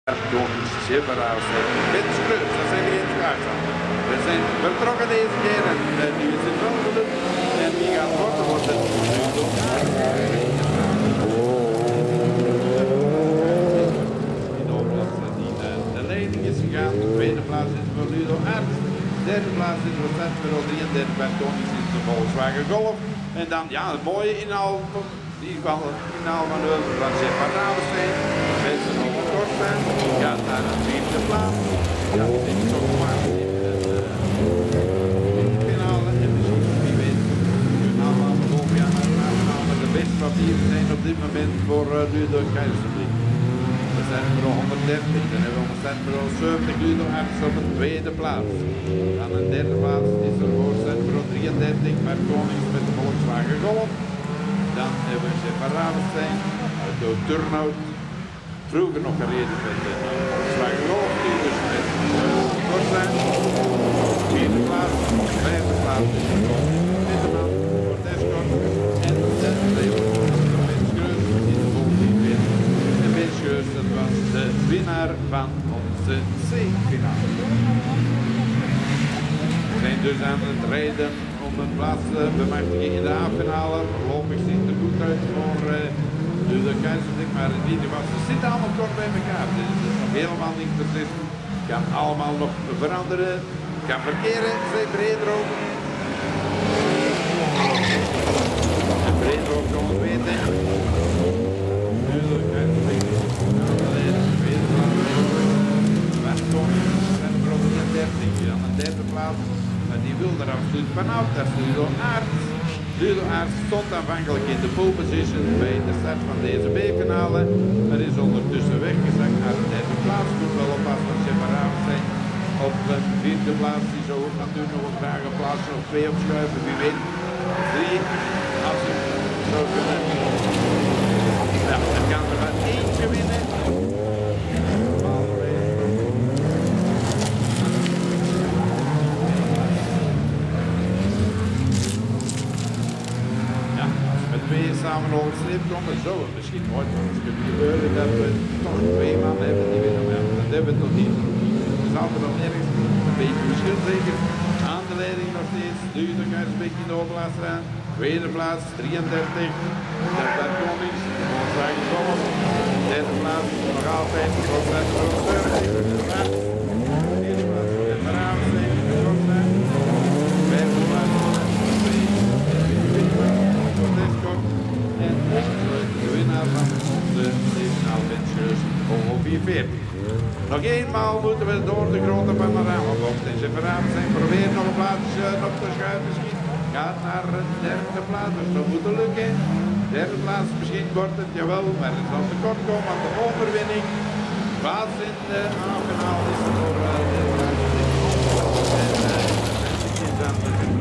Schipperhuis, Winskreus, dat zijn we in de kaart. We zijn vertrokken deze keer en nu is het wel gelukt. En wie gaat worden, wordt het Ludo in overlasten die de leiding is gegaan. De tweede plaats is voor Ludo Aert. De derde plaats is voor Centro 33 bij Tony's is de Volkswagen Golf. En dan, ja, het mooie inhaal van die kwam het finaal van de van Stefan Ravenstein. Mensen nog wat kort zijn. Die gaat naar de vierde plaats. Ja, dat is toch maar in de finale. En misschien wie weet. We gaan allemaal volgend jaar naar de nationale. Maar de beste papieren zijn op dit moment voor Ludo Keizersbliek. We zijn er 130. Dan hebben we 170 Ludo Arts op de tweede plaats. Aan de derde plaats is er voor Centro 33 met Konings met de Volkswagen Golf. Dan hebben we Stefan Ravenstein uit de Turnhout. Vroeger nog gereden met de Volkswagen Golf, die dus met kort zijn. Vierde plaats, vijfde plaats is er nog Witteman voor Descort. En de levert de Winskreus in de volgende win. En Winskreus, dat was de winnaar van onze C-finale. We zijn dus aan het rijden om een plaats te bemachtigen in de A-finale. Voorlopig ziet het er goed uit voor de Keizersbliek, maar in ieder geval, ze zitten allemaal kort bij elkaar. Dus het is nog helemaal niet beslist. Het kan allemaal nog veranderen. Het kan verkeren, zei Brederoog. En Brederoog kan het weten. Nu de Keizersbliek. Tweede plaats. Westkoning, Centro 33, aan de derde plaats. Maar die wil er absoluut vanaf, dat is Ludo Aert. Ludo Aert stond aanvankelijk in de pole position bij de start van deze B-finale. Maar is ondertussen weggezakt naar de derde plaats. Moet wel oppassen dat Stefan Ravenstein op de vierde plaats. Die zou ook natuurlijk nog een graag een plaatsje of twee opschuiven, wie weet. 3, als het zou kunnen. Ja, dan kan er maar eentje winnen. Twee samen over de sleep komen, zou het misschien nooit kunnen gebeuren dat we toch twee man hebben die winnen. Maar dat hebben we tot niet. Er zal er nog ergens een beetje verschil zeker. Aan de leiding nog steeds. Ludo Keizersbliek in de Overlaatstraat. Tweede plaats 33. Daar Konings. Volkswagen Golf. Derde plaats nog altijd Volkswagen Golf. Vierde plaats Stefan Ravenstein. Vijfde plaats. En de winnaar van de nationale Winskreus Volvo 440. Nog eenmaal moeten we door de grote panoramabocht. En ze verraden zijn proberen nog een plaatsje op te schuiven misschien. Gaat naar de derde plaats, dus dat moet lukken. Derde plaats misschien wordt het, jawel, maar het zal tekort komen aan de overwinning. Plaats in de A-finale is er voor de